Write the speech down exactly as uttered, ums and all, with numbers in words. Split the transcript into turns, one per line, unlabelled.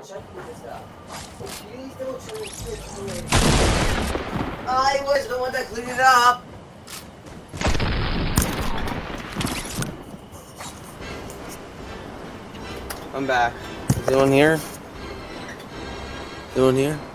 I was the one that cleaned it up. I'm back. Is anyone here? Anyone here?